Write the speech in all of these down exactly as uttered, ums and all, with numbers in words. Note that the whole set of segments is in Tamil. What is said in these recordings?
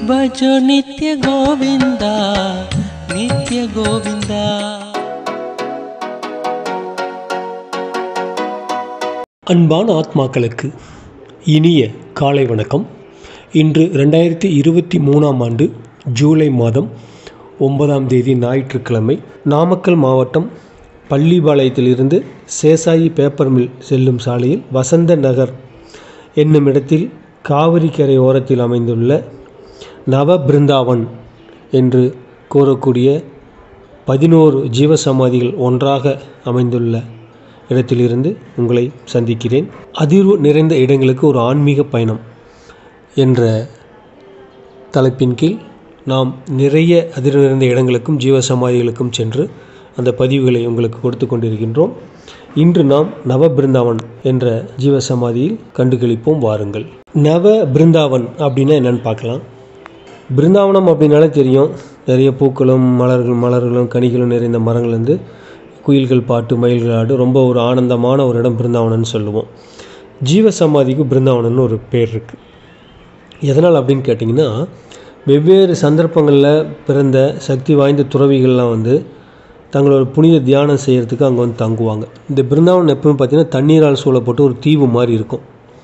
भजो नित्य गोविंदा नित्य गोविंदा। அன்பான ஆத்மாக்களுக்கு இனிய காலை வணக்கம். இன்று ரெண்டாயிரத்தி இருபத்தி மூணாம் ஆண்டு ஜூலை மாதம் ஒன்பதாம் தேதி ஞாயிற்றுக்கிழமை. நாமக்கல் மாவட்டம் பள்ளிபாளையத்திலிருந்து சேசாயி பேப்பர் மில் செல்லும் சாலையில் வசந்த நகர் என்னும் இடத்தில் காவிரிக்கரை ஓரத்தில் அமைந்துள்ள நவ பிருந்தாவன் என்று கூறக்கூடிய பதினோரு ஜீவசமாதிகள் ஒன்றாக அமைந்துள்ள இடத்திலிருந்து உங்களை சந்திக்கிறேன். அதிர்வு நிறைந்த இடங்களுக்கு ஒரு ஆன்மீக பயணம் என்ற தலைப்பின் கீழ் நாம் நிறைய அதிர்வு நிறைந்த இடங்களுக்கும் ஜீவசமாதிகளுக்கும் சென்று அந்த பதிவுகளை உங்களுக்கு கொடுத்து கொண்டிருக்கின்றோம். இன்று நாம் நவ பிருந்தாவன் என்ற ஜீவசமாதியில் கண்டுகளிப்போம், வாருங்கள். நவ பிருந்தாவன் அப்படின்னா என்னென்னு பார்க்கலாம். பிருந்தாவனம் அப்படின்னாலே தெரியும், நிறைய பூக்களும் மலர்கள் மலர்களும் கனிகளும் நிறைந்த மரங்கள் வந்து குயில்கள் பாட்டு மயில்கள் ஆடு ரொம்ப ஒரு ஆனந்தமான ஒரு இடம் பிருந்தாவனம்னு சொல்லுவோம். ஜீவசமாதிக்கு பிருந்தாவனம்னு ஒரு பேர் இருக்குது. எதனால் அப்படின்னு கேட்டிங்கன்னா, வெவ்வேறு சந்தர்ப்பங்களில் பிறந்த சக்தி வாய்ந்த துறவிகள்லாம் வந்து தங்களோட புனித தியானம் செய்கிறதுக்கு அங்கே வந்து தங்குவாங்க. இந்த பிருந்தாவனம் எப்பவுமே பார்த்திங்கன்னா தண்ணீரால் சூழப்பட்டு ஒரு தீவு மாதிரி இருக்கும்.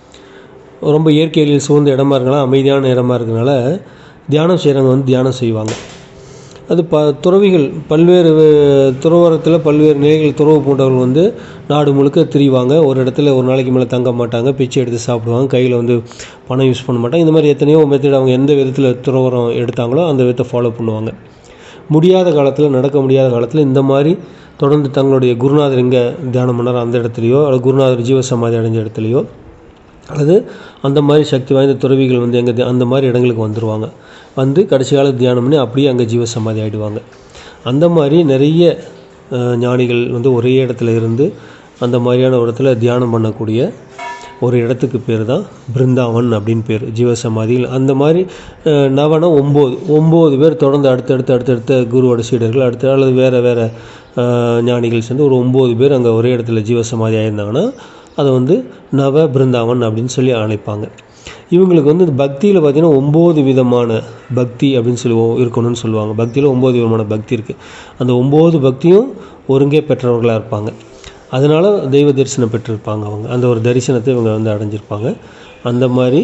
ரொம்ப இயற்கையில் சூழ்ந்த இடமா இருக்கனால, அமைதியான இடமா இருக்கனால தியானம் செய்கிறவங்க வந்து தியானம் செய்வாங்க. அது ப துறவிகள் பல்வேறு துறவரத்தில் பல்வேறு நிலைகள் துறவு பூண்டவர்கள் வந்து நாடு முழுக்க திரிவாங்க. ஒரு இடத்துல ஒரு நாளைக்கு மேலே தங்க மாட்டாங்க, பிச்சை எடுத்து சாப்பிடுவாங்க, கையில் வந்து பணம் யூஸ் பண்ண மாட்டாங்க. இந்த மாதிரி எத்தனையோ மெத்தட் அவங்க எந்த விதத்தில் துறவரம் எடுத்தாங்களோ அந்த விதத்தை ஃபாலோ பண்ணுவாங்க. முடியாத காலத்தில், நடக்க முடியாத காலத்தில் இந்த மாதிரி தொடர்ந்து தங்களுடைய குருநாதர் எங்கே தியானம் பண்ணார் அந்த இடத்துலையோ, அல்லது குருநாதர் ஜீவசமாதி அடைஞ்ச இடத்துலையோ, அல்லது அந்த மாதிரி சக்தி வாய்ந்த துறவிகள் வந்து எங்கே அந்த மாதிரி இடங்களுக்கு வந்துடுவாங்க. வந்து கடைசி கால தியானம் பண்ணி அப்படியே அங்கே ஜீவசமாதி ஆகிடுவாங்க. அந்த மாதிரி நிறைய ஞானிகள் வந்து ஒரே இடத்துல இருந்து அந்த மாதிரியான ஒரு இடத்துல தியானம் பண்ணக்கூடிய ஒரு இடத்துக்கு பேர் தான் பிருந்தாவன் அப்படின்னு பேர், ஜீவசமாதியில். அந்த மாதிரி நவனா ஒம்பது ஒம்பது பேர் தொடர்ந்து அடுத்தடுத்து அடுத்தடுத்த குருவோட சீடர்கள் அடுத்த அல்லது வேறு வேறு ஞானிகள் சேர்ந்து ஒரு ஒம்பது பேர் அங்கே ஒரே இடத்துல ஜீவசமாதி ஆகியிருந்தாங்கன்னா அதை வந்து நவ பிருந்தாவன் அப்படின்னு சொல்லி அழைப்பாங்க. இவங்களுக்கு வந்து பக்தியில் பார்த்திங்கன்னா ஒம்பது விதமான பக்தி அப்படின்னு சொல்லி இருக்கணும்னு சொல்லுவாங்க. பக்தியில் ஒம்பது விதமான பக்தி இருக்குது. அந்த ஒம்பது பக்தியும் ஒருங்கே பெற்றவர்களாக இருப்பாங்க. அதனால் தெய்வ தரிசனம் பெற்றிருப்பாங்க. அவங்க அந்த ஒரு தரிசனத்தை இவங்க வந்து அடைஞ்சிருப்பாங்க. அந்த மாதிரி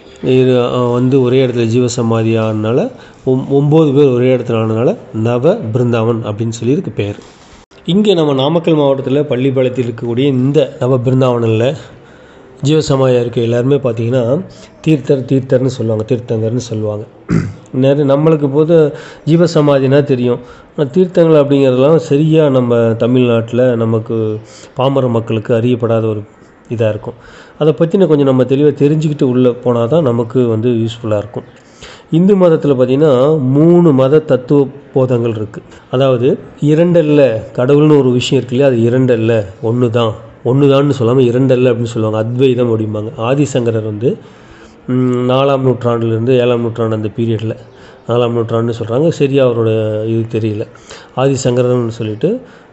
வந்து ஒரே இடத்துல ஜீவசமாதி ஆனதுனால ஒம்பது பேர் ஒரே இடத்துல ஆனதுனால நவ பிருந்தாவன் அப்படின்னு சொல்லி இதுக்கு பேர். இங்கே நம்ம நாமக்கல் மாவட்டத்தில் பள்ளிப்பாளையத்தில் இருக்கக்கூடிய இந்த நவ பிருந்தாவனில் ஜீவசமாதியாக இருக்க எல்லாருமே பார்த்திங்கன்னா தீர்த்தர் தீர்த்தர்னு சொல்லுவாங்க, தீர்த்தங்கர்னு சொல்லுவாங்க. நிறைய நம்மளுக்கு போது ஜீவசமாதினா தெரியும், ஆனால் தீர்த்தங்கள் அப்படிங்கிறதுலாம் சரியாக நம்ம தமிழ்நாட்டில் நமக்கு பாமர மக்களுக்கு அறியப்படாத ஒரு இதாக இருக்கும். அதை பற்றின கொஞ்சம் நம்ம தெளிவாக தெரிஞ்சுக்கிட்டு உள்ளே போனால் தான் நமக்கு வந்து யூஸ்ஃபுல்லாக இருக்கும். இந்து மதத்தில் பார்த்திங்கன்னா மூணு மத தத்துவ போதங்கள் இருக்குது. அதாவது இரண்டல்ல கடவுள்னு ஒரு விஷயம் இருக்கு இல்லையா, அது இரண்டல்ல ஒன்று தான், ஒன்று தான்னு சொல்லாமல் இரண்டல்ல அப்படின்னு சொல்லுவாங்க, அத்வைதம் அப்படிம்பாங்க. ஆதிசங்கரர் வந்து நாலாம் நூற்றாண்டுலேருந்து ஏழாம் நூற்றாண்டு அந்த பீரியடில், நாலாம் நூற்றாண்டுன்னு சொல்கிறாங்க, சரியாக அவரோட இது தெரியல. ஆதிசங்கரன்னு சொல்லிட்டு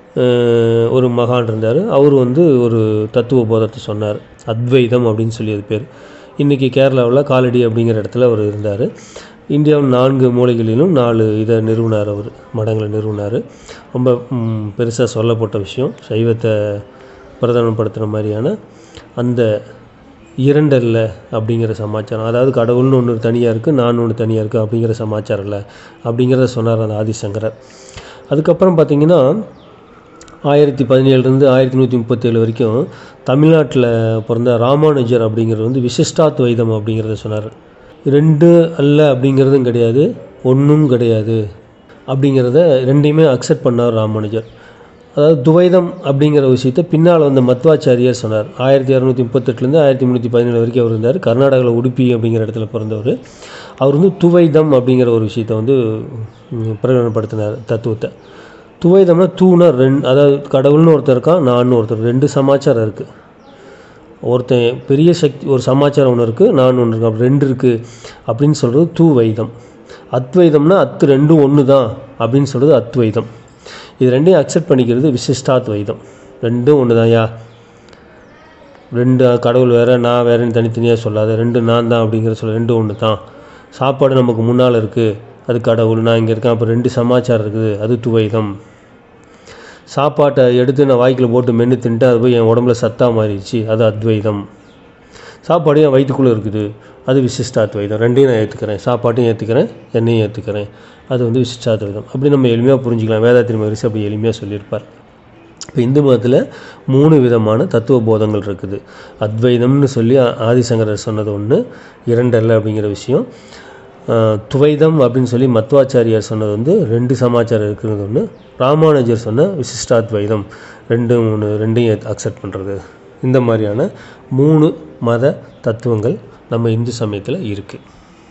ஒரு மகான் இருந்தார். அவர் வந்து ஒரு தத்துவ போதத்தை சொன்னார், அத்வைதம் அப்படின்னு சொல்லி அது பேர். இன்றைக்கி கேரளாவில் காலடி அப்படிங்கிற இடத்துல அவர் இருந்தார். இந்தியாவில் நான்கு மூலைகளிலும் நாலு இதை நிறுவனார், அவர் மடங்களை நிறுவனார். ரொம்ப பெருசாக சொல்லப்பட்ட விஷயம், சைவத்தை பிரதானப்படுத்துகிற மாதிரியான அந்த இரண்டல்ல அப்படிங்கிற சமாச்சாரம். அதாவது கடவுள்னு ஒன்று தனியாக இருக்குது, நான் ஒன்று தனியாக இருக்குது அப்படிங்கிற சமாச்சாரம் இல்லை அப்படிங்கிறத சொன்னார் அந்த ஆதிசங்கரர். அதுக்கப்புறம் பார்த்திங்கன்னா ஆயிரத்தி பதினேழுலேருந்து ஆயிரத்தி நூற்றி முப்பத்தேழு வரைக்கும் தமிழ்நாட்டில் பிறந்த ராமானுஜர் அப்படிங்கிறது வந்து விசிஷ்டாத்வைதம் அப்படிங்கிறத சொன்னார். ரெண்டு அல்ல அப்படிங்கிறதும் கிடையாது, ஒன்றும் கிடையாது அப்படிங்கிறத ரெண்டையுமே அக்செப்ட் பண்ணார் ராமானுஜர். அதாவது துவைதம் அப்படிங்கிற விஷயத்தை பின்னால் வந்த மத்வாச்சாரியார் சொன்னார். ஆயிரத்தி இரநூத்தி முப்பத்தெட்டுலேருந்து ஆயிரத்தி முந்நூற்றி பதினேழு வரைக்கும் அவர் இருந்தார். கர்நாடகாவில் உடுப்பி அப்படிங்கிற இடத்துல பிறந்தவர். அவர் வந்து துவைதம் அப்படிங்கிற ஒரு விஷயத்தை வந்து பிரகடனப்படுத்தினார், தத்துவத்தை. துவைதம்னா தூணா ரெண்டு, அதாவது கடவுள்னு ஒருத்தர் இருக்கான், நான் ஒருத்தர், ரெண்டு சமாச்சாரம் இருக்குது. ஒருத்தன் பெரிய சக்தி ஒரு சமாச்சாரம் ஒன்று இருக்குது, நான் ஒன்று இருக்கு, அப்படி ரெண்டு இருக்குது அப்படின்னு சொல்கிறது துவைதம். அத்வைதம்னா அத்து ரெண்டும் ஒன்று தான் அப்படின்னு சொல்கிறது அத்வைதம். இது ரெண்டையும் அக்செப்ட் பண்ணிக்கிறது விசிஷ்டாத்வைதம். ரெண்டும் ஒன்று தான். யா ரெண்டு கடவுள் வேறு நான் வேறுன்னு தனித்தனியாக சொல்லாத, ரெண்டு நான் தான் அப்படிங்கிற சொல்ல, ரெண்டும் ஒன்று தான் சாப்பாடு நமக்கு முன்னால் இருக்குது, அது கடவுள், நான் இங்கே இருக்கேன், அப்போ ரெண்டு சமாச்சாரம் இருக்குது, அது துவைதம். சாப்பாட்டை எடுத்து நான் வாய்க்கில் போட்டு மென்று தின்ட்டு அது போய் என் உடம்புல சத்தாக மாறிடுச்சு, அது அத்வைதம். சாப்பாடு என் வயிற்றுக்குள்ளே இருக்குது, அது விசிஷ்டாத்வைதம். ரெண்டையும் நான் ஏற்றுக்கிறேன், சாப்பாட்டையும் ஏற்றுக்கிறேன், என்னையும் ஏற்றுக்கிறேன், அது வந்து விசிஷ்டாத்வைதம். அப்படி நம்ம எளிமையாக புரிஞ்சிக்கலாம். வேதாத்திரி மகரிஷி அப்படி எளிமையாக சொல்லியிருப்பார். இப்போ இந்து மதத்தில் மூணு விதமான தத்துவ போதங்கள் இருக்குது. அத்வைதம்னு சொல்லி ஆதிசங்கரர் சொன்னது ஒன்று, இரண்டல்ல அப்படிங்கிற விஷயம். துவைதம் அப்படின்னு சொல்லி மத்வாச்சாரியார் சொன்னது வந்து ரெண்டு சமாச்சாரம் இருக்கிறது ஒன்று. ராமானுஜர் சொன்ன விசிஷ்டாத்வைதம் ரெண்டு மூணு ரெண்டையும் அக்செப்ட் பண்ணுறது. இந்த மாதிரியான மூணு மத தத்துவங்கள் நம்ம இந்து சமயத்தில் இருக்குது.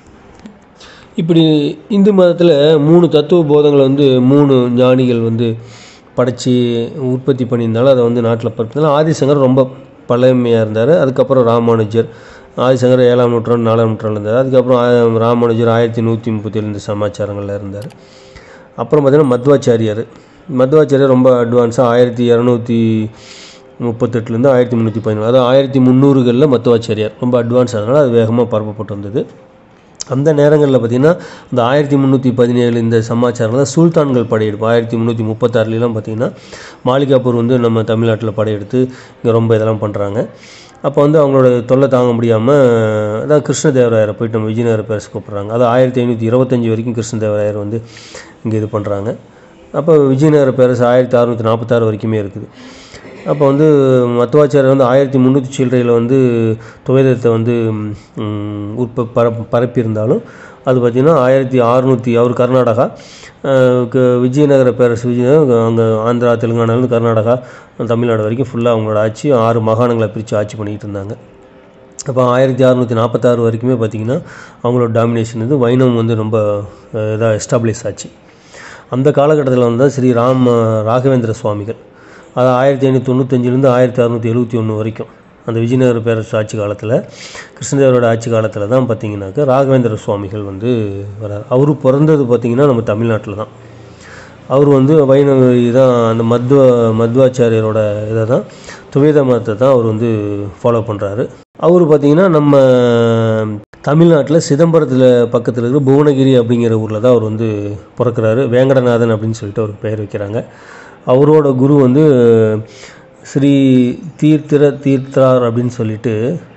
இப்படி இந்து மதத்தில் மூணு தத்துவ போதங்களை வந்து மூணு ஞானிகள் வந்து படைச்சி உற்பத்தி பண்ணியிருந்தாலும் அதை வந்து நாட்டில் பரப்பினாலும் ஆதிசங்கர் ரொம்ப பழமையாக இருந்தார். அதுக்கப்புறம் ராமானுஜர், ஆதிசங்கர் ஏழாம் நூற்றாண்டு நாலாம் நூற்றாண்டு இருந்தார். அதுக்கப்புறம் ராமானுஜர் ஆயிரத்தி நூற்றி முப்பத்தி ஏழு இந்த சமாச்சாரங்களில் இருந்தார். அப்புறம் பார்த்திங்கன்னா மத்வாச்சாரியார் மத்வாச்சாரியார் ரொம்ப அட்வான்ஸாக ஆயிரத்தி இரநூத்தி முப்பத்தெட்டுலேருந்து ஆயிரத்தி முந்நூற்றி பதினேழு அதாவது ஆயிரத்தி முந்நூறுகளில் மத்வாச்சாரியார் ரொம்ப அட்வான்ஸ் ஆனதுனால அது வேகமாக பரப்பப்பட்டு வந்தது. அந்த நேரங்களில் பார்த்திங்கன்னா இந்த ஆயிரத்தி முந்நூற்றி பதினேழு இந்த சமாச்சாரம் தான் சுல்தான்கள் படையெடுப்பு. ஆயிரத்தி முந்நூற்றி முப்பத்தாறுலாம் பார்த்திங்கன்னா மாளிகாப்பூர் வந்து நம்ம தமிழ்நாட்டில் படையெடுத்து இங்கே ரொம்ப இதெல்லாம் பண்ணுறாங்க. அப்போ வந்து அவங்களோட தொல்லை தாங்க முடியாமல் அதான் கிருஷ்ணதேவராயரை போயிட்டு நம்ம விஜயநகர பேரரசு கூப்பிட்றாங்க. அது ஆயிரத்தி ஐநூற்றி இருபத்தஞ்சி வரைக்கும் கிருஷ்ணதேவராயர் வந்து இங்கே இது பண்ணுறாங்க. அப்போ விஜயநகர பேரரசு ஆயிரத்தி அறுநூற்றி நாற்பத்தாறு வரைக்குமே இருக்குது. அப்போ வந்து மத்வாச்சாரியர் வந்து ஆயிரத்தி முந்நூற்றி சில்லறையில் வந்து துவைதத்தை வந்து உற்ப பர பரப்பியிருந்தாலும் அது பார்த்திங்கன்னா ஆயிரத்தி அறுநூற்றி அவர் கர்நாடகா விஜயநகர பேரரசு விஜயநகர் அங்கே ஆந்திரா தெலுங்கானாலேருந்து கர்நாடகா தமிழ்நாடு வரைக்கும் ஃபுல்லாக அவங்களோட ஆட்சி ஆறு மாகாணங்களை பிரித்து ஆட்சி பண்ணிக்கிட்டு இருந்தாங்க. அப்போ ஆயிரத்தி அறுநூற்றி நாற்பத்தாறு வரைக்குமே பார்த்திங்கன்னா அவங்களோட டாமினேஷன் வந்து வைணவம் வந்து ரொம்ப இதாக எஸ்டாப்ளிஷ் ஆச்சு. அந்த காலகட்டத்தில் வந்து ஸ்ரீ ராம் ராகவேந்திர சுவாமிகள் அது ஆயிரத்தி ஐநூற்றி தொண்ணூத்தஞ்சிலேருந்து ஆயிரத்தி அறுநூற்றி எழுபத்தி ஒன்று வரைக்கும் அந்த விஜயநகர பேரரசு ஆட்சி காலத்தில் கிருஷ்ணதேவரோட ஆட்சி காலத்தில் தான் பார்த்திங்கனாக்கா ராகவேந்திர சுவாமிகள் வந்து வரார். அவர் பிறந்தது பார்த்திங்கன்னா நம்ம தமிழ்நாட்டில் தான். அவர் வந்து வைணவ தான் அந்த மத்வ மத்வாச்சாரியரோட இதை தான் துவைத மதத்தை தான் அவர் வந்து ஃபாலோ பண்ணுறாரு. அவர் பார்த்திங்கன்னா நம்ம தமிழ்நாட்டில் சிதம்பரத்தில் பக்கத்தில் இருக்கிற புவனகிரி அப்படிங்கிற ஊரில் தான் அவர் வந்து பிறக்கிறாரு. வேங்கடநாதன் அப்படின்னு சொல்லிட்டு அவருக்கு பெயர் வைக்கிறாங்க. அவரோட குரு வந்து ஸ்ரீ தீர்த்திர தீர்த்தார் அப்படின்னு சொல்லிட்டு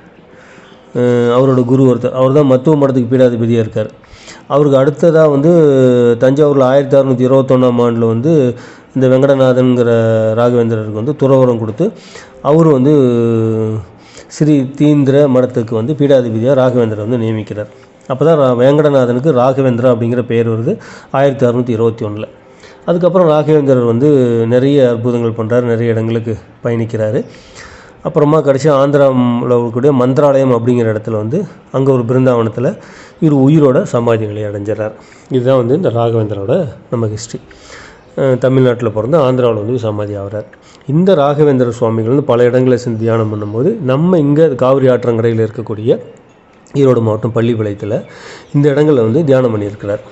அவரோட குரு ஒருத்தர், அவர் தான் மத்துவ மடத்துக்கு பீடாதிபதியாக இருக்கார். அவருக்கு அடுத்ததாக வந்து தஞ்சாவூரில் ஆயிரத்தி அறுநூற்றி இருபத்தொன்னாம் ஆண்டில் வந்து இந்த வெங்கடநாதன்கிற ராகவேந்திரருக்கு வந்து துறவரம் கொடுத்து அவர் வந்து ஸ்ரீ தீந்திர மடத்துக்கு வந்து பீடாதிபதியாக ராகவேந்திரர் வந்து நியமிக்கிறார். அப்போ தான் வேங்கடநாதனுக்கு ராகவேந்திரா அப்படிங்கிற பெயர் வருது ஆயிரத்தி அறுநூற்றி இருபத்தி ஒன்றில். அதுக்கப்புறம் ராகவேந்திரர் வந்து நிறைய அற்புதங்கள் பண்ணுறாரு, நிறைய இடங்களுக்கு பயணிக்கிறாரு. அப்புறமா கடைசி ஆந்திராவில் இருக்கக்கூடிய மந்திராலயம் அப்படிங்கிற இடத்துல வந்து அங்கே ஒரு பிருந்தாவனத்தில் இவர் உயிரோட சமாதி நிலையை அடைஞ்சிடறார். இதுதான் வந்து இந்த ராகவேந்திரோட நம்ம ஹிஸ்ட்ரி. தமிழ்நாட்டில் பிறந்து ஆந்திராவில் வந்து சமாதி ஆகிறார். இந்த ராகவேந்திர சுவாமிகள் வந்து பல இடங்களில் சென்று தியானம் பண்ணும்போது நம்ம இங்கே காவிரி ஆற்றங்கரையில் இருக்கக்கூடிய ஈரோடு மாவட்டம் பள்ளிப்பாளையத்தில் இந்த இடங்களில் வந்து தியானம் பண்ணியிருக்கிறார்.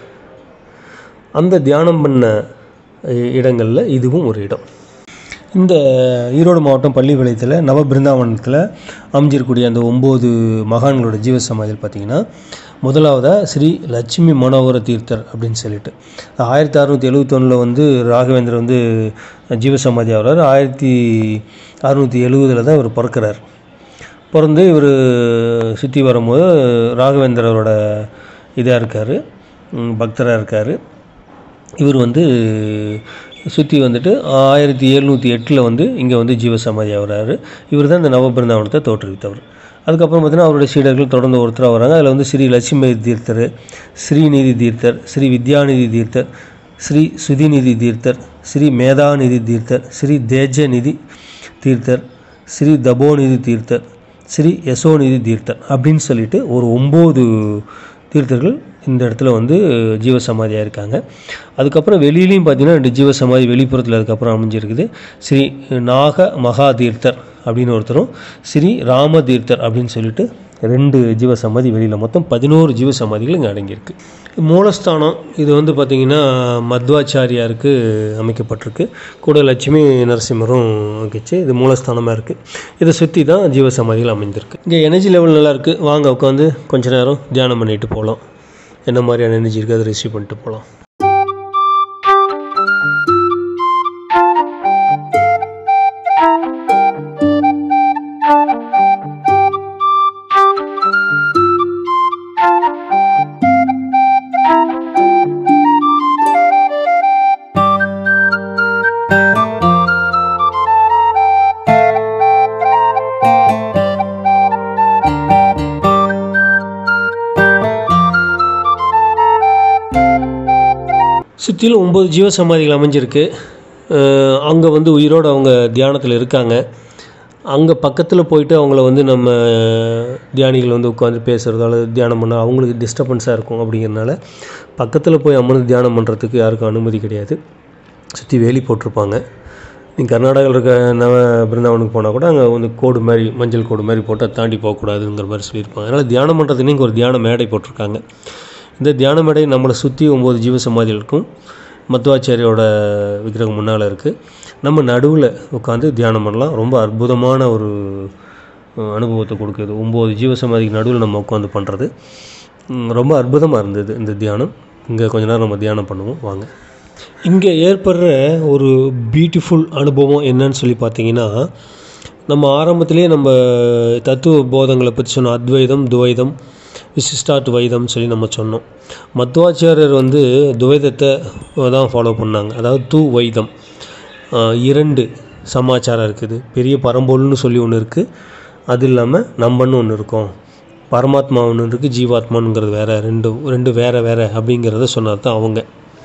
அந்த தியானம் பண்ண இடங்களில் இதுவும் ஒரு இடம். இந்த ஈரோடு மாவட்டம் பள்ளிப்பாளையத்தில் நவ பிருந்தாவனத்தில் அமைஞ்சிருக்கக்கூடிய அந்த ஒம்பது மகான்களோட ஜீவசமாதியில் பார்த்திங்கன்னா முதலாவதாக ஸ்ரீ லட்சுமி மனோகர தீர்த்தர் அப்படின்னு சொல்லிட்டு ஆயிரத்தி அறுநூற்றி எழுபத்தி ஒன்றில் வந்து ராகவேந்திரர் வந்து ஜீவசமாதி ஆகிறார். ஆயிரத்தி அறுநூற்றி எழுபதில் தான் இவர் பிறக்கிறார். பிறந்து இவர் சுற்றி வரும்போது ராகவேந்திரரோட இதாக இருக்கார், பக்தராக இருக்கார். இவர் வந்து சுற்றி வந்துட்டு ஆயிரத்தி எழுநூற்றி எட்டில் வந்து இங்கே வந்து ஜீவசமாதி ஆகிறாரு. இவர் தான் இந்த நவபிருந்தாவனத்தை தோற்றுவித்தவர். அதுக்கப்புறம் பார்த்திங்கன்னா அவருடைய சீடர்கள் தொடர்ந்து ஒருத்தராக வராங்க. அதில் வந்து ஸ்ரீ லட்சுமி தீர்த்தர், ஸ்ரீநிதி தீர்த்தர், ஸ்ரீ வித்யாநிதி தீர்த்தர், ஸ்ரீ சுதிநிதி தீர்த்தர், ஸ்ரீ மேதாநிதி தீர்த்தர், ஸ்ரீ தேஜநிதி தீர்த்தர், ஸ்ரீ தபோநிதி தீர்த்தர், ஸ்ரீ யசோநிதி தீர்த்தர் அப்படின்னு சொல்லிட்டு ஒரு ஒம்பது தீர்த்தர்கள் இந்த இடத்துல வந்து ஜீவசமாதியாக இருக்காங்க. அதுக்கப்புறம் வெளியிலையும் பார்த்திங்கன்னா ரெண்டு ஜீவசமாதி வெளிப்புறத்தில் அதுக்கப்புறம் அமைஞ்சிருக்குது. ஸ்ரீ நாக மகா தீர்த்தர் அப்படின்னு ஒருத்தரும் ஸ்ரீ ராம தீர்த்தர் அப்படின்னு சொல்லிட்டு ரெண்டு ஜீவசமாதி வெளியில், மொத்தம் பதினோரு ஜீவசமாதிகள் இங்கே அடங்கியிருக்கு. மூலஸ்தானம் இது வந்து பார்த்திங்கன்னா மத்வாச்சாரியாருக்கு அமைக்கப்பட்டிருக்கு. கூட லட்சுமி நரசிம்மரும் வச்சு இது மூலஸ்தானமாக இருக்குது. இதை சுற்றி தான் ஜீவசமாதிகள் அமைஞ்சிருக்கு. இங்கே எனர்ஜி லெவல் நல்லா இருக்குது. வாங்க உட்காந்து கொஞ்ச நேரம் தியானம் பண்ணிட்டு போகலாம். என்ன மாதிரியான எனர்ஜி இருக்குது அதை ரிசீவ் பண்ணிட்டு போகலாம். சுற்றிலும் ஒம்பது ஜீவ சமாதிகள் அமைஞ்சிருக்கு. அங்கே வந்து உயிரோடு அவங்க தியானத்தில் இருக்காங்க. அங்கே பக்கத்தில் போயிட்டு அவங்கள வந்து நம்ம தியானிகள் வந்து உட்காந்து பேசுகிறதோ அல்லது தியானம் பண்ணால் அவங்களுக்கு டிஸ்டர்பன்ஸாக இருக்கும். அப்படிங்கிறதுனால பக்கத்தில் போய் அமர்ந்து தியானம் பண்ணுறதுக்கு யாருக்கும் அனுமதி கிடையாது. சுற்றி வேலி போட்டிருப்பாங்க. நீங்கள் கர்நாடகாவில் இருக்க நவ பிருந்தாவனுக்கு போனால் கூட அங்கே வந்து கோடு மாதிரி மஞ்சள் கோடு மாதிரி போட்டு தாண்டி போகக்கூடாதுங்கிற மாதிரி சொல்லியிருப்பாங்க. அதனால் தியானம் பண்ணுறதுக்கு இங்கே ஒரு தியான மேடை போட்டிருக்காங்க. இந்த தியான மேடை நம்மளை சுற்றி ஒம்பது ஜீவ சமாதிகளுக்கும் மத்வாச்சாரியோட விக்கிரகம் முன்னால் இருக்குது. நம்ம நடுவில் உட்காந்து தியானம் பண்ணலாம். ரொம்ப அற்புதமான ஒரு அனுபவத்தை கொடுக்குது. ஒம்பது ஜீவ சமாதிக்கு நடுவில் நம்ம உட்காந்து பண்ணுறது ரொம்ப அற்புதமாக இருந்தது இந்த தியானம். இங்கே கொஞ்ச நேரம் நம்ம தியானம் பண்ணுவோம் வாங்க. இங்கே ஏற்படுற ஒரு பியூட்டிஃபுல் அனுபவம் என்னன்னு சொல்லி பார்த்தீங்கன்னா, நம்ம ஆரம்பத்திலே நம்ம தத்துவ போதங்களை பற்றி சொன்னோம். அத்வைதம், துவைதம், விசிஷ்டாத்வைதம் சொல்லி நம்ம சொன்னோம். மத்வாச்சாரியர் வந்து துவைதத்தை தான் ஃபாலோ பண்ணாங்க. அதாவது தூ வைதம், இரண்டு சமாச்சாரம் இருக்குது. பெரிய பரம்பொருள்னு சொல்லி ஒன்று இருக்குது, அது இல்லாமல் நம்மன்னு ஒன்று இருக்கும். பரமாத்மா ஒன்று இருக்குது, ஜீவாத்மானுங்கிறது வேறு, ரெண்டு ரெண்டு வேறு வேறு அப்படிங்கிறத சொன்னது தான் அவங்க.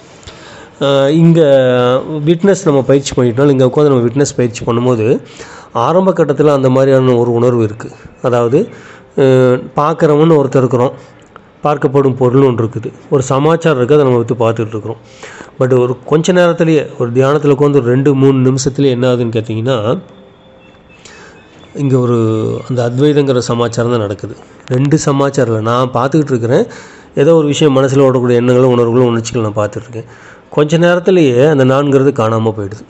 இங்கே விட்னஸ் நம்ம பயிற்சி பண்ணிட்டோம். இங்கே உட்காந்து நம்ம விட்னஸ் பயிற்சி பண்ணும்போது ஆரம்ப கட்டத்தில் அந்த மாதிரியான ஒரு உணர்வு இருக்குது. அதாவது பார்க்குறவன்னு ஒருத்தர் இருக்கிறோம், பார்க்கப்படும் பொருள்னு ஒன்று இருக்குது, ஒரு சமாச்சாரம் இருக்குது, அதை நம்ம வந்து பார்த்துட்டு இருக்கிறோம். பட் ஒரு கொஞ்ச நேரத்துலேயே ஒரு தியானத்தில் உட்காந்து ஒரு ரெண்டு மூணு நிமிஷத்துலேயே என்ன ஆகுதுன்னு கேட்டிங்கன்னா, இங்கே ஒரு அந்த அத்வைதங்கிற சமாச்சாரம் தான் நடக்குது. ரெண்டு சமாச்சாரம் இல்லை, நான் பார்த்துக்கிட்டு இருக்கிறேன். ஏதோ ஒரு விஷயம் மனசில் ஓடக்கூடிய எண்ணங்களும் உணர்வுகளும் உணர்ச்சிகள் நான் பார்த்துட்ருக்கேன். கொஞ்ச நேரத்துலேயே அந்த நான்கிறது காணாமல் போயிடுது.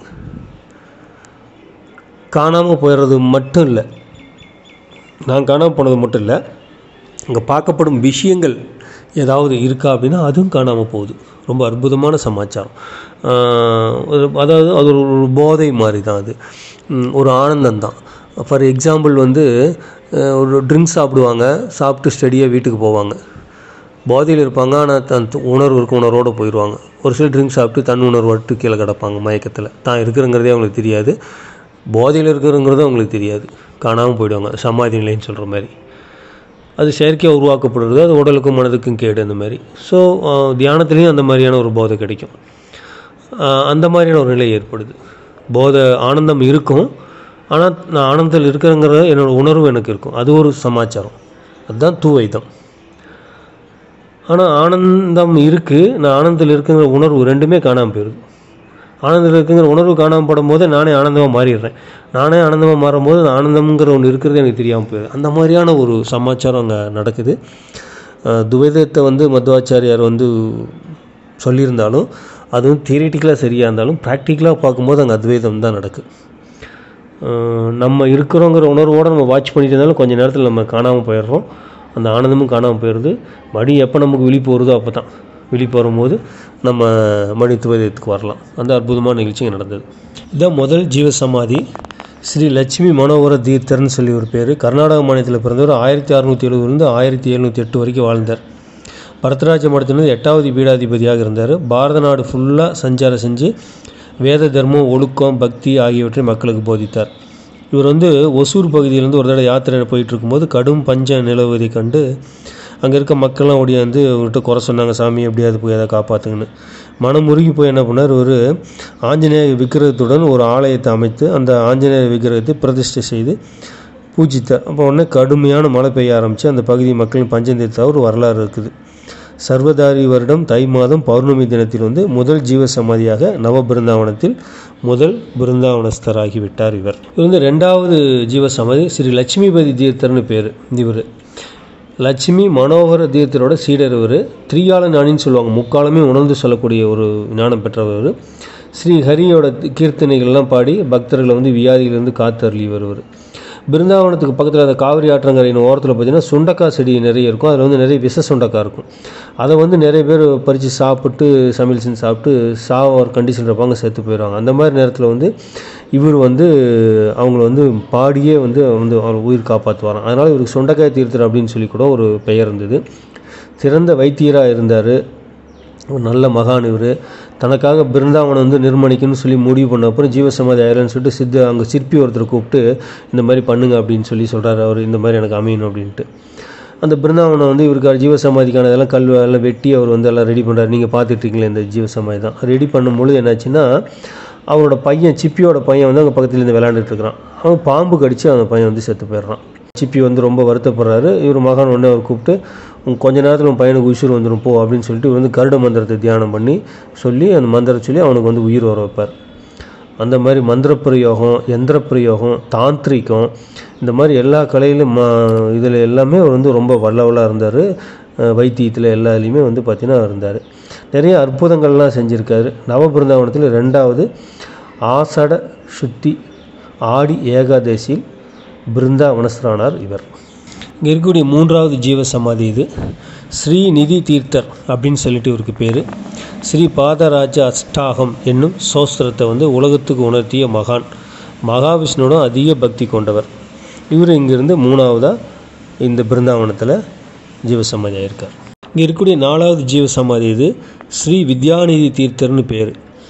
காணாமல் போயிடுறது மட்டும் இல்லை, நான் காணாமல் போனது மட்டும் இல்லை, அங்கே பார்க்கப்படும் விஷயங்கள் ஏதாவது இருக்கா அப்படின்னா அதுவும் காணாமல் போகுது. ரொம்ப அற்புதமான சமாச்சாரம். அதாவது அது ஒரு போதை மாதிரி தான், அது ஒரு ஆனந்தம்தான். ஃபார் எக்ஸாம்பிள் வந்து ஒரு ட்ரிங்க்ஸ் சாப்பிடுவாங்க, சாப்பிட்டு ஸ்டடியாக வீட்டுக்கு போவாங்க, போதையில் இருப்பாங்க. ஆனால் தன் உணர்வு இருக்க உணர்வோடு போயிடுவாங்க. ஒரு சில ட்ரிங்க்ஸ் சாப்பிட்டு தன் உணர்வு விட்டு கீழே கிடப்பாங்க மயக்கத்தில். தான் இருக்கிறங்கிறதே அவங்களுக்கு தெரியாது, போதையில் இருக்கிறங்கிறதும் அவங்களுக்கு தெரியாது, காணாமல் போயிடுவாங்க. சமாதி நிலைன்னு சொல்கிற மாதிரி. அது செயற்கையாக உருவாக்கப்படுறது, அது உடலுக்கும் மனதுக்கும் கேடு அந்த மாதிரி. ஸோ தியானத்துலேயும் அந்த மாதிரியான ஒரு போதை கிடைக்கும். அந்த மாதிரியான ஒரு நிலை ஏற்படுது. போதை ஆனந்தம் இருக்கும், ஆனால் நான் ஆனந்தத்தில் இருக்கிறேங்கிற என்னோடய உணர்வு எனக்கு இருக்கும். அது ஒரு சமாச்சாரம், அதுதான் தூவைதம். ஆனால் ஆனந்தம் இருக்குது, நான் ஆனந்தத்தில் இருக்குங்கிற உணர்வு ரெண்டுமே காணாமல் போயிடுது. ஆனந்தத்தில் இருக்குங்கிற உணர்வு காணாமல் படும் போது நானே ஆனந்தமாக மாறிடுறேன். நானே ஆனந்தமாக மாறும்போது ஆனந்தம்ங்கிற ஒன்று இருக்கிறது எனக்கு தெரியாமல் போயிடுது. அந்த மாதிரியான ஒரு சமாச்சாரம் அங்கே நடக்குது. துவைதத்தை வந்து மத்வாச்சாரியார் வந்து சொல்லியிருந்தாலும், அதுவும் தியரிட்டிக்கலாக சரியாக இருந்தாலும் ப்ராக்டிக்கலாக பார்க்கும்போது அங்கே அத்வைதம் தான் நடக்குது. நம்ம இருக்கிறோங்கிற உணர்வோடு நம்ம வாட்ச் பண்ணிட்டு இருந்தாலும் கொஞ்சம் நேரத்தில் நம்ம காணாமல் போயிடுறோம். அந்த ஆனந்தமும் காணாமல் போயிடுது. மடி எப்போ நமக்கு விழிப்பு வருதோ அப்போ தான், விழிப்பு வரும்போது நம்ம மணி துவைதத்துக்கு வரலாம். அந்த அற்புதமான நிகழ்ச்சி நடந்தது. இதுதான் முதல் ஜீவ சமாதி. ஸ்ரீ லட்சுமி மனோகர தீர்த்தர்னு சொல்லி ஒரு பேர். கர்நாடக மாநிலத்தில் பிறந்தவர். ஆயிரத்தி அறுநூற்றி எழுபதுலேருந்து ஆயிரத்தி எழுநூற்றி எட்டு வரைக்கும் வாழ்ந்தார். பரதராஜ மடத்திலிருந்து எட்டாவது பீடாதிபதியாக இருந்தார். பாரத நாடு ஃபுல்லாக சஞ்சாரம் செஞ்சு வேத தர்மம், ஒழுக்கம், பக்தி ஆகியவற்றை மக்களுக்கு போதித்தார். இவர் வந்து ஒசூர் பகுதியிலேருந்து ஒரு தடவை யாத்திரை போயிட்டு இருக்கும்போது கடும் பஞ்சம் நிலவுவதை கண்டு அங்கே இருக்க மக்கள்லாம் ஓடியாந்து அவர்கிட்ட குறை சொன்னாங்க, சாமி எப்படியாவது போய் அதை காப்பாற்றுங்கன்னு. மனம் முருகி போய் என்ன பண்ணார், ஒரு ஆஞ்சநேய விக்கிரகத்துடன் ஒரு ஆலயத்தை அமைத்து அந்த ஆஞ்சநேய விக்கிரகத்தை பிரதிஷ்டை செய்து பூஜித்தார். அப்போ உடனே கடுமையான மழை பெய்ய ஆரம்பித்து அந்த பகுதி மக்களின் பஞ்சம் தீர்த்த ஒரு வரலாறு இருக்குது. சர்வதாரி வருடம் தை மாதம் பௌர்ணமி தினத்தில் வந்து முதல் ஜீவ சமாதியாக நவ பிருந்தாவனத்தில் முதல் பிருந்தாவனஸ்தராகிவிட்டார். இவர் இவர் வந்து ரெண்டாவது ஜீவ சமாதி ஸ்ரீ லட்சுமிபதி தீர்த்தர்னு பேர். இவர் லட்சுமி மனோகர தீர்த்தரோட சீடர். இவர் திரியால ஞானின்னு சொல்லுவாங்க, முக்காலமே உணர்ந்து சொல்லக்கூடிய ஒரு ஞானம் பெற்றவர். ஸ்ரீ ஹரியோட கீர்த்தனைகள்லாம் பாடி பக்தர்களை வந்து வியாதியிலிருந்து காத்தருளி வருவர். பிருந்தாவனத்துக்கு பக்கத்தில் அந்த காவிரி ஆற்றங்கரையின் ஓரத்தில் பார்த்திங்கன்னா சுண்டக்காய் செடி நிறைய இருக்கும். அதில் வந்து நிறைய விஷ சுண்டக்காய் இருக்கும். அதை வந்து நிறைய பேர் பறித்து சாப்பிட்டு சமையல் செஞ்சு சாப்பிட்டு சாவ ஒரு கண்டிஷன் இருப்பாங்க, செத்து போயிடுவாங்க. அந்த மாதிரி நேரத்தில் வந்து இவர் வந்து அவங்கள வந்து பாடியே வந்து வந்து அவர் உயிர் காப்பாற்றுவாராம். அதனால் இவருக்கு சுண்டக்காய் தீர்த்தர் அப்படின்னு சொல்லி கூட ஒரு பெயர் இருந்தது. சிறந்த வைத்தியராக இருந்தார். ஒரு நல்ல மகான் இவர். தனக்காக பிருந்தாவனம் வந்து நிர்மாணிக்கணும்னு சொல்லி முடிவு பண்ண அப்புறம் ஜீவசமாதி ஆயிரம்னு சொல்லிட்டு சித்த அங்கே சிற்பி ஒருத்தர் கூப்பிட்டு இந்த மாதிரி பண்ணுங்க அப்படின்னு சொல்லி சொல்கிறார். அவர் இந்த மாதிரி எனக்கு அமையணும் அப்படின்ட்டு அந்த பிருந்தாவனம் வந்து இவருக்கு ஜீவசமாதிக்கான இதெல்லாம் கல் எல்லாம் வெட்டி அவர் வந்து எல்லாம் ரெடி பண்ணுறாரு. நீங்கள் பார்த்துட்ருக்கீங்களே இந்த ஜீவசமாதி தான். ரெடி பண்ணும்பொழுது என்னாச்சுன்னா அவரோட பையன் சிப்பியோட பையன் வந்து அங்கே பக்கத்தில் இருந்து விளையாண்டுட்டு இருக்கிறான். அவன் பாம்பு கடித்து அந்த பையன் வந்து செத்து போயிடுறான். சிப்பி வந்து ரொம்ப வருத்தப்படுறாரு. இவர் மகான் உடனே அவர் கூப்பிட்டு கொஞ்ச நேரத்தில் உன் பையனுக்கு உயிர் வந்துடும் போ அப்படின்னு சொல்லிட்டு இவர் வந்து கருட மந்திரத்தை தியானம் பண்ணி சொல்லி அந்த மந்திரம் சொல்லி அவனுக்கு வந்து உயிர் வர வைப்பார். அந்த மாதிரி மந்திர பிரயோகம், எந்திர பிரயோகம், தாந்திரிகம், இந்த மாதிரி எல்லா கலையிலும் இதில் எல்லாமே அவர் வந்து ரொம்ப வல்லவலாக இருந்தார். வைத்தியத்தில் எல்லாத்துலேயுமே வந்து பார்த்திங்கன்னா இருந்தார். நிறைய அற்புதங்கள்லாம் செஞ்சுருக்காரு. நவபிருந்தாவனத்தில் ரெண்டாவது ஆசட சுத்தி ஆடி ஏகாதசியில் பிருந்தாவனஸ்ரானார் இவர். இங்கே இருக்கக்கூடிய மூன்றாவது ஜீவசமாதி இது. ஸ்ரீநிதி தீர்த்தர் அப்படின்னு சொல்லிட்டு இவருக்கு பேர். ஸ்ரீ பாதராஜ அஷ்டாகம் என்னும் சோஸ்திரத்தை வந்து உலகத்துக்கு உணர்த்திய மகான். மகாவிஷ்ணுவோட அதிக பக்தி கொண்டவர் இவர். இங்கிருந்து மூணாவதாக இந்த பிருந்தாவனத்தில் ஜீவசமாதி ஆயிருக்கார். இங்கே இருக்கக்கூடிய நாலாவது ஜீவசமாதி இது. ஸ்ரீ வித்யாநிதி தீர்த்தர்னு பேர்.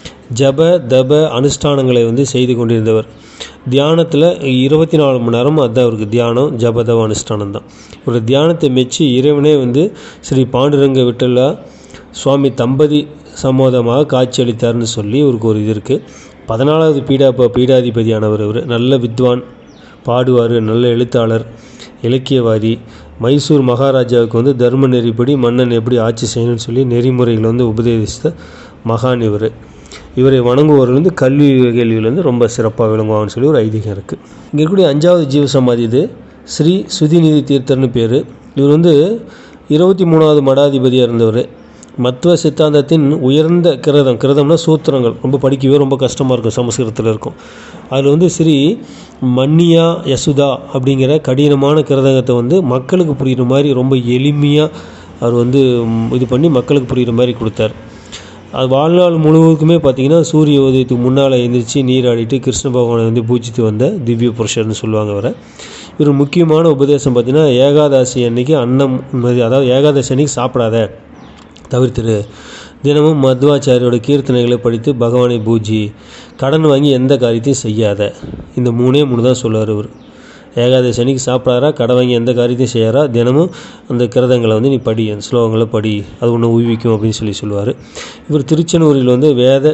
ஜப தப அனுஷ்டானங்களை வந்து செய்து கொண்டிருந்தவர். தியானத்தில் இருபத்தி நாலு மணி நேரம் அதுதான் அவருக்கு தியானம், ஜபதவ அனுஷ்டானம் தான். ஒரு தியானத்தை மெச்சி இறைவனே வந்து ஸ்ரீ பாண்டுரங்க விட்டலா சுவாமி தம்பதி சம்மோதமாக காட்சியளித்தார்னு சொல்லி இவருக்கு ஒரு இது இருக்குது. பதினாலாவது பீடா பீடாதிபதியானவர் இவர். நல்ல வித்வான், பாடுவார், நல்ல எழுத்தாளர், இலக்கியவாதி. மைசூர் மகாராஜாவுக்கு வந்து தர்ம நெறிப்படி மன்னன் எப்படி ஆட்சி செய்யணும்னு சொல்லி நெறிமுறைகளை வந்து உபதேசித்த மகான் இவர். இவரை வணங்குவவர்கள் வந்து கல்வி கேள்வியில் வந்து ரொம்ப சிறப்பாக விளங்குவாங்கன்னு சொல்லி ஒரு ஐதீகம் இருக்குது. இங்கே இருக்கக்கூடிய அஞ்சாவது ஜீவசமாதி இது. ஸ்ரீ சுதிநிதி தீர்த்தர்னு பேர். இவர் வந்து இருபத்தி மூணாவது மடாதிபதியாக இருந்தவர். மத்துவ சித்தாந்தத்தின் உயர்ந்த கிரதம், கிரதம்னா சூத்திரங்கள் ரொம்ப படிக்கவே ரொம்ப கஷ்டமாக இருக்கும், சமஸ்கிருதத்தில் இருக்கும். அதில் வந்து ஸ்ரீ மன்னியா யசுதா அப்படிங்கிற கடினமான கிரதங்கத்தை வந்து மக்களுக்கு புரிகிற மாதிரி ரொம்ப எளிமையாக அவர் வந்து இது பண்ணி மக்களுக்கு புரிகிற மாதிரி கொடுத்தார். அது வாழ்நாள் முழுவதுக்குமே பார்த்திங்கன்னா சூரிய உதயத்துக்கு முன்னால் எழுந்திரிச்சு நீராடிட்டு கிருஷ்ண பகவானை வந்து பூஜித்து வந்த திவ்ய புருஷர்னு சொல்லுவாங்க அவரை. இவர் முக்கியமான உபதேசம் பார்த்திங்கன்னா ஏகாதசி அன்னைக்கு அன்னம், அதாவது ஏகாதசி அன்னைக்கு சாப்பிடாத, தவிர்த்துரு. தினமும் மத்வாச்சாரியோட கீர்த்தனைகளை படித்து பகவானை பூஜி, கடன் வாங்கி எந்த காரியத்தையும் செய்யாத. இந்த மூணே மூணு தான் சொல்லுவார் இவர். ஏகாதசி அன்னைக்கு சாப்பிடாரா, கடை வாங்கி எந்த காரியத்தையும் செய்யாரா, தினமும் அந்த கிரதங்களை வந்து நீ படி, அந்த ஸ்லோகங்களை படி, அது ஒன்று உய்விக்கும் அப்படின்னு சொல்லி சொல்லுவார். இவர் திருச்செந்தூரில் வந்து வேத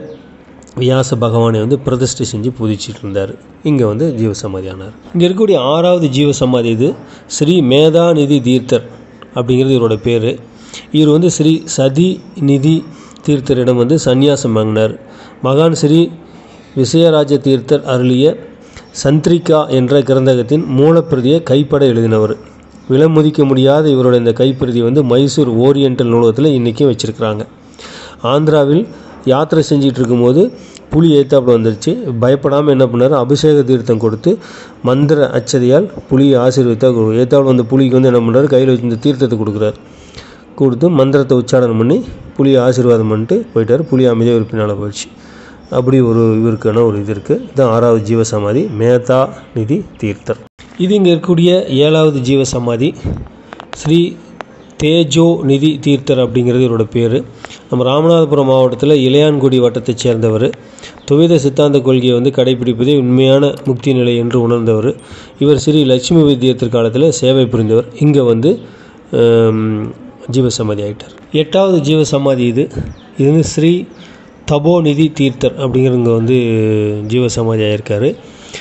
வியாச பகவானை வந்து பிரதிஷ்டை செஞ்சு பூஜிச்சிட்டு இருந்தார். இங்கே வந்து ஜீவசமாதி ஆனார். இங்கே இருக்கக்கூடிய ஆறாவது ஜீவசமாதி இது. ஸ்ரீ மேதாநிதி தீர்த்தர் அப்படிங்கிறது இவரோட பேர். இவர் வந்து ஸ்ரீ சதி நிதி தீர்த்தரிடம் வந்து சந்நியாசம் வாங்கினார். மகான் ஸ்ரீ விசயராஜ தீர்த்தர் அருளிய சந்திரிகா என்ற கிரந்தகத்தின் மூலப்பிரதியை கைப்பட எழுதினவர். விலைமதிக்க முடியாத இவரோட இந்த கைப்பிரதி வந்து மைசூர் ஓரியண்டல் நூலகத்தில் இன்றைக்கும் வச்சுருக்கிறாங்க. ஆந்திராவில் யாத்திரை செஞ்சிட்டு இருக்கும்போது புலி ஏத்தாப்புல வந்துருச்சு. பயப்படாமல் என்ன பண்ணார், அபிஷேக தீர்த்தம் கொடுத்து மந்திர அச்சதையால் புலியை ஆசீர்வதித்தா. ஏத்தாப்புல வந்த புலிக்கு வந்து என்ன பண்ணுறாரு, கையில் வச்சு இந்த தீர்த்தத்தை கொடுக்குறாரு. கொடுத்து மந்திரத்தை உச்சாரணம் பண்ணி புலியை ஆசீர்வாதம் பண்ணிட்டு போயிட்டார். புலி அமைதியாக ஒரு பின்னால் போயிடுச்சு. அப்படி ஒரு இவருக்கான ஒரு இது இருக்குது. இதுதான் ஆறாவது ஜீவசமாதி, மேதா நிதி தீர்த்தர். இது இங்கே இருக்கக்கூடிய ஏழாவது ஜீவசமாதி ஸ்ரீ தேஜோ நிதி தீர்த்தர் அப்படிங்கிறது இவரோட பேர். நம்ம ராமநாதபுரம் மாவட்டத்தில் இளையான்குடி வட்டத்தைச் சேர்ந்தவர். துவைத சித்தாந்த கொள்கையை வந்து கடைபிடிப்பதே உண்மையான முக்தி நிலை என்று உணர்ந்தவர். இவர் ஸ்ரீ லட்சுமி வைத்தியத்திற்கு காலத்தில் சேவை புரிந்தவர். இங்கே வந்து ஜீவசமாதி ஆகிட்டார். எட்டாவது ஜீவசமாதி இது. இது வந்து ஸ்ரீ தபோநிதி தீர்த்தர் அப்படிங்கிறவங்க வந்து ஜீவசமாதி ஆகியிருக்காரு.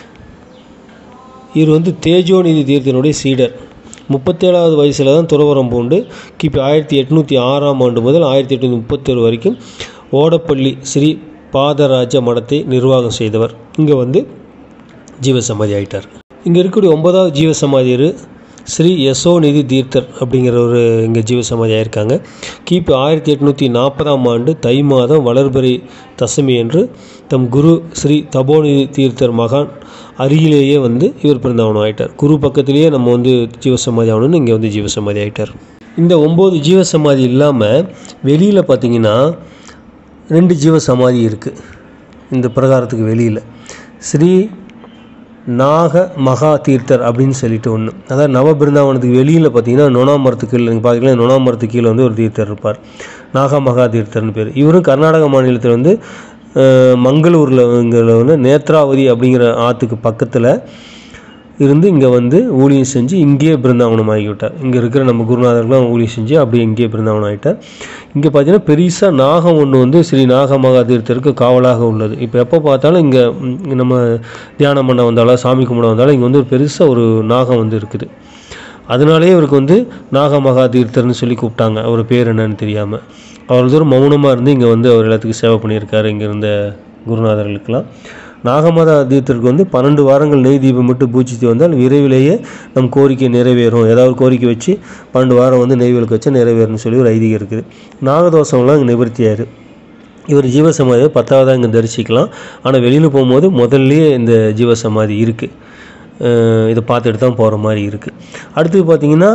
இவர் வந்து தேஜோநிதி தீர்த்தனுடைய சீடர். முப்பத்தேழாவது வயசில் தான் துறவரம் பூண்டு கிபி ஆயிரத்தி எட்நூற்றி ஆறாம் ஆண்டு முதல் ஆயிரத்தி எட்நூற்றி முப்பத்தேழு வரைக்கும் ஓடப்பள்ளி ஸ்ரீ பாதராஜ மடத்தை நிர்வாகம் செய்தவர். இங்கே வந்து ஜீவசமாதி ஆகிட்டார். இங்கே இருக்கக்கூடிய ஒன்பதாவது ஜீவசமாதி ஸ்ரீ யசோநிதி தீர்த்தர் அப்படிங்கிற ஒரு இங்கே ஜீவசமாதி ஆகியிருக்காங்க. கிபி ஆயிரத்தி எட்நூற்றி நாற்பதாம் ஆண்டு தை மாதம் வளர்பிறை தசமி என்று தம் குரு ஸ்ரீ தபோநிதி தீர்த்தர் மகான் அருகிலேயே வந்து இவர் பிருந்தாவனம் ஆகிட்டார். குரு பக்கத்திலேயே நம்ம வந்து ஜீவசமாதி ஆகணும்னு இங்கே வந்து ஜீவசமாதி ஆகிட்டார். இந்த ஒம்பது ஜீவசமாதி இல்லாமல் வெளியில் பார்த்திங்கன்னா ரெண்டு ஜீவசமாதி இருக்குது இந்த பிரகாரத்துக்கு வெளியில். ஸ்ரீ நாக மகா தீர்த்தர் அப்படின்னு சொல்லிட்டு ஒன்று, அதாவது நவ பிருந்தாவனத்துக்கு வெளியில் பார்த்தீங்கன்னா நொணாமரத்துக்கு கீழே நீங்கள் பார்த்தீங்கன்னா நொணாமரத்துக்கு கீழே வந்து ஒரு தீர்த்தர் இருப்பார், நாக மகா தீர்த்தர்னு பேர். இவரும் கர்நாடக மாநிலத்தில் வந்து மங்களூரில் வந்து நேத்ராவதி அப்படிங்கிற ஆற்றுக்கு பக்கத்தில் இருந்து இங்கே வந்து ஊழியம் செஞ்சு இங்கேயே பிருந்தாவனம் ஆகிவிட்டார். இங்கே இருக்கிற நம்ம குருநாதர்கள்லாம் ஊழியம் செஞ்சு அப்படியே இங்கேயே பிருந்தாவனம் ஆகிட்டார். இங்கே பார்த்தீங்கன்னா பெருசாக நாகம் ஒன்று வந்து ஸ்ரீ நாக மகா தீர்த்தருக்கு காவலாக உள்ளது. இப்போ எப்போ பார்த்தாலும் இங்கே நம்ம தியானம் பண்ண வந்தாலும் சாமி கும்பிட வந்தாலும் இங்கே வந்து ஒரு பெருசாக ஒரு நாகம் வந்து இருக்குது. அதனாலேயே இவருக்கு வந்து நாக மகா தீர்த்தர்னு சொல்லி கூப்பிட்டாங்க. அவர் பேர் என்னன்னு தெரியாமல். அவர் தூரம் மௌனமாக இருந்து இங்கே வந்து அவர் எல்லாத்துக்கும் சேவை பண்ணியிருக்காரு. இங்கே இருந்த குருநாதர்களுக்கெல்லாம் நாகமதா தீர்த்தருக்கு வந்து பன்னெண்டு வாரங்கள் நெய் தீபம் விட்டு பூஜித்து வந்தால் விரைவிலேயே நம் கோரிக்கை நிறைவேறும். ஏதாவது கோரிக்கை வச்சு பன்னெண்டு வாரம் வந்து நெய் விளக்கு வச்சு நிறைவேறும்னு சொல்லி ஒரு ஐதீகம் இருக்குது. நாகதோஷம்லாம் இங்கே நிவர்த்தியாரு. இவர் ஜீவசமாதியை பத்தாவதாக இங்கே தரிசிக்கலாம். ஆனால் வெளியில் போகும்போது முதல்லையே இந்த ஜீவசமாதி இருக்குது. இதை பார்த்துட்டு தான் போகிற மாதிரி இருக்குது. அடுத்தது பார்த்திங்கன்னா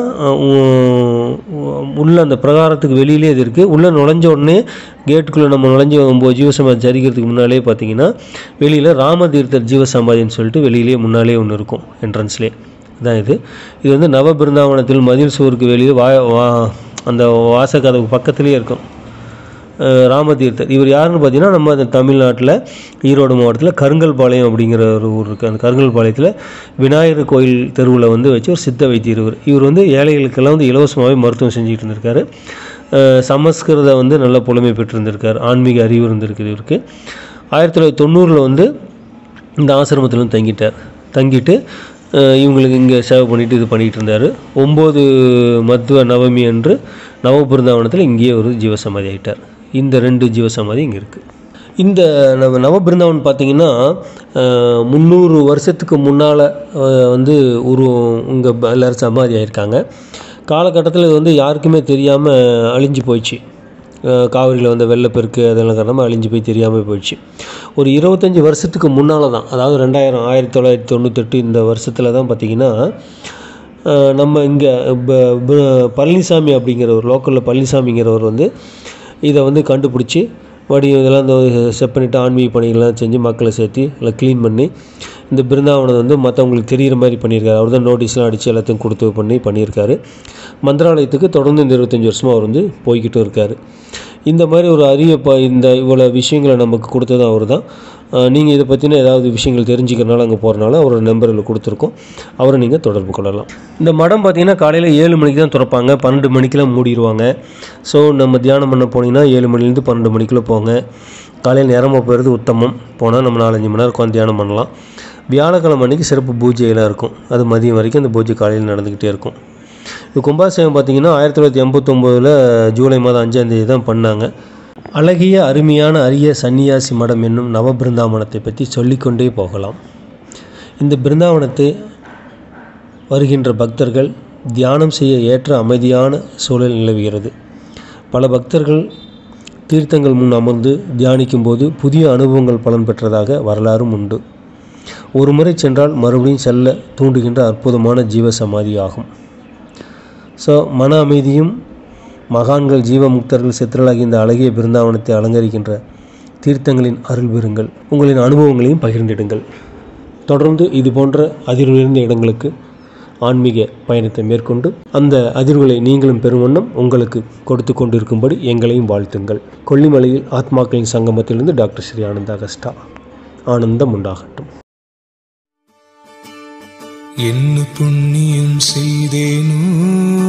உள்ள அந்த பிரகாரத்துக்கு வெளியிலே இது இருக்குது. உள்ளே நுழைஞ்ச உடனே கேட்டுக்குள்ளே நம்ம நுழைஞ்சி ஒம்பது ஜீவசமாதி சரிக்கிறதுக்கு முன்னாலே பார்த்திங்கன்னா வெளியில் ராமதீர்த்தர் ஜீவசமாதின்னு சொல்லிட்டு வெளியிலே முன்னாலே ஒன்று இருக்கும், என்ட்ரன்ஸ்லேயே தான் இது. இது வந்து நவ பிருந்தாவனத்தில் மதில் சுவருக்கு வெளியே வா வா அந்த வாசக்கதவுக்கு பக்கத்துலேயே இருக்கும் ராமதீர்த்தர். இவர் யாருன்னு பார்த்தீங்கன்னா நம்ம அந்த தமிழ்நாட்டில் ஈரோடு மாவட்டத்தில் கருங்கல்பாளையம் அப்படிங்கிற ஒரு ஊர் இருக்குது. அந்த கருங்கல்பாளையத்தில் விநாயகர் கோயில் தெருவில் வந்து வச்சு ஒரு சித்த வைத்தியர் இவர். இவர் வந்து ஏழைகளுக்கெல்லாம் வந்து இலவசமாகவே மருத்துவம் செஞ்சுக்கிட்டு இருந்திருக்காரு. சமஸ்கிருத வந்து நல்ல புலமை பெற்றிருந்திருக்கார். ஆன்மீக அறிவு இருந்திருக்குது இவருக்கு. ஆயிரத்தி தொள்ளாயிரத்தி தொண்ணூறில் வந்து இந்த ஆசிரமத்தில் வந்து தங்கிட்டார். தங்கிட்டு இவங்களுக்கு இங்கே சேவை பண்ணிவிட்டு இது பண்ணிகிட்டு இருந்தார். ஒம்பது மத்துவ நவமி அன்று நவ பிருந்தாவனத்தில் இங்கேயே ஒரு ஜீவசமாதி ஆகிட்டார். இந்த ரெண்டு ஜீவசமாதி இங்கே இருக்குது. இந்த நவ நவ பிருந்தாவன் பார்த்திங்கன்னா முந்நூறு வருஷத்துக்கு முன்னால் வந்து ஒரு இங்கே எல்லோரும் சமாதி ஆகியிருக்காங்க. காலகட்டத்தில் இது வந்து யாருக்குமே தெரியாமல் அழிஞ்சு போயிடுச்சு. காவிரியில் வந்த வெள்ளப்பெருக்கு அதெல்லாம் காரணமாக அழிஞ்சு போய் தெரியாமல் போயிடுச்சு. ஒரு இருபத்தஞ்சி வருஷத்துக்கு முன்னால் தான், அதாவது ரெண்டாயிரம் ஆயிரத்தி தொள்ளாயிரத்தி தொண்ணூத்தெட்டு இந்த வருஷத்தில் தான் பார்த்திங்கன்னா நம்ம இங்கே பழனிசாமி அப்படிங்கிற ஒரு லோக்கலில் பழனிசாமிங்கிறவர் வந்து இதை வந்து கண்டுபிடிச்சி வடிவம் இதெல்லாம் இந்த செப் பண்ணிவிட்டு ஆன்மீக பணிகள்லாம் செஞ்சு மக்களை சேர்த்து எல்லாம் க்ளீன் பண்ணி இந்த பிருந்தாவனம் வந்து மற்றவங்களுக்கு தெரிகிற மாதிரி பண்ணியிருக்காரு. அவர் தான் நோட்டீஸ்லாம் அடித்து எல்லாத்தையும் கொடுத்து பண்ணி பண்ணியிருக்காரு. மந்திராலயத்துக்கு தொடர்ந்து இந்த இருபத்தஞ்சி வருஷமாக அவர் வந்து போய்கிட்டும் இருக்கார். இந்த மாதிரி ஒரு அரிய ப இந்த இவ்வளோ விஷயங்களை நமக்கு கொடுத்தது அவர் தான். நீங்கள் இதை பற்றின ஏதாவது விஷயங்கள் தெரிஞ்சுக்கிறனால அங்கே போகிறனால அவரோட நம்பரில் கொடுத்துருக்கோம். அவரை நீங்கள் தொடர்பு கொள்ளலாம். இந்த மடம் பார்த்திங்கன்னா காலையில் ஏழு மணிக்கு தான் திறப்பாங்க, பன்னெண்டு மணிக்கெலாம் மூடிடுவாங்க. ஸோ நம்ம தியானம் பண்ண போனீங்கன்னா ஏழு மணிலேருந்து பன்னெண்டு மணிக்குள்ளே போங்க. காலையில் நேரமாக போகிறது உத்தமம். போனால் நம்ம நாலஞ்சு மணி நேரம் உட்காந்து தியானம் பண்ணலாம். வியாழக்கிழமை அன்றைக்கி சிறப்பு பூஜையெல்லாம் இருக்கும். அது மதியம் வரைக்கும் அந்த பூஜை காலையில் நடந்துக்கிட்டே இருக்கும். இது கும்பாபிஷேகம் பார்த்திங்கன்னா ஆயிரத்தி தொள்ளாயிரத்தி எண்பத்தொம்போதில் ஜூலை மாதம் அஞ்சாந்தேதி தான் பண்ணாங்க. அழகிய அருமையான அரிய சன்னியாசி மடம் என்னும் நவ பிருந்தாவனத்தை பற்றி சொல்லிக்கொண்டே போகலாம். இந்த பிருந்தாவனத்தை வருகின்ற பக்தர்கள் தியானம் செய்ய ஏற்ற அமைதியான சூழல் நிலவுகிறது. பல பக்தர்கள் தீர்த்தங்கள் முன் அமர்ந்து தியானிக்கும் போது புதிய அனுபவங்கள் பலன் பெற்றதாக வரலாறும் உண்டு. ஒரு முறை சென்றால் மறுபடியும் செல்ல தூண்டுகின்ற அற்புதமான ஜீவசமாதி ஆகும். ஸோ மன அமைதியும் மகான்கள் ஜீவமுக்தர்கள் சித்திரலாகி இந்த அழகிய பிருந்தாவனத்தை அலங்கரிக்கின்ற தீர்த்தங்களின் அருள் பெறுங்கள். உங்களின் அனுபவங்களையும் பகிர்ந்திடுங்கள். தொடர்ந்து இது போன்ற அதிர்வுயர்ந்த இடங்களுக்கு ஆன்மீக பயணத்தை மேற்கொண்டு அந்த அதிர்வுகளை நீங்களும் பெறும் வண்ணம் உங்களுக்கு கொடுத்து கொண்டிருக்கும்படி எங்களையும் வாழ்த்துங்கள். கொல்லிமலையில் ஆத்மாக்களின் சங்கமத்திலிருந்து டாக்டர் ஸ்ரீ ஆனந்த அகஸ்டா. ஆனந்தம் உண்டாகட்டும். என்ன புண்ணியம் செய்தேனோ